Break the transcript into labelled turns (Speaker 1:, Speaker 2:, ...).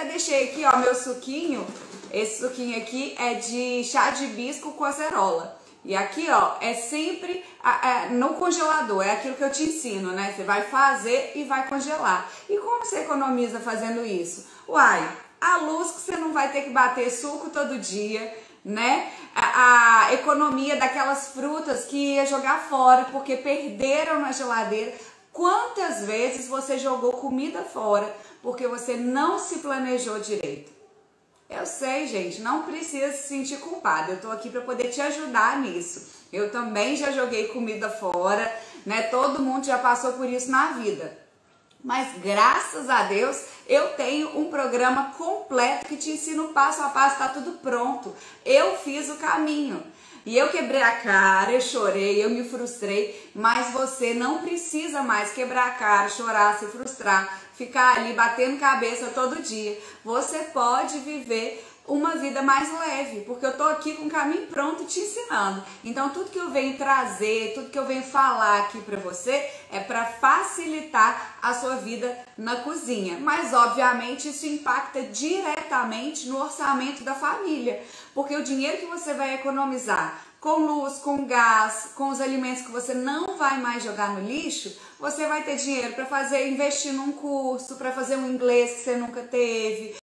Speaker 1: até deixei aqui, ó, meu suquinho. Esse suquinho aqui é de chá de hibisco com acerola. E aqui, ó, é sempre no congelador, é aquilo que eu te ensino, né? Você vai fazer e vai congelar. E como você economiza fazendo isso? Uai, a luz que você não vai ter que bater suco todo dia, né? A economia daquelas frutas que ia jogar fora porque perderam na geladeira. Quantas vezes você jogou comida fora porque você não se planejou direito? Eu sei, gente, não precisa se sentir culpada. Eu tô aqui para poder te ajudar nisso. Eu também já joguei comida fora, né? Todo mundo já passou por isso na vida. Mas graças a Deus eu tenho um programa completo que te ensina o passo a passo, tá tudo pronto. Eu fiz o caminho. E eu quebrei a cara, eu chorei, eu me frustrei, mas você não precisa mais quebrar a cara, chorar, se frustrar, ficar ali batendo cabeça todo dia. Você pode viver uma vida mais leve, porque eu tô aqui com o caminho pronto te ensinando. Então tudo que eu venho trazer, tudo que eu venho falar aqui pra você é para facilitar a sua vida na cozinha. Mas obviamente isso impacta diretamente no orçamento da família, porque o dinheiro que você vai economizar com luz, com gás, com os alimentos que você não vai mais jogar no lixo, você vai ter dinheiro para investir num curso, para fazer um inglês que você nunca teve,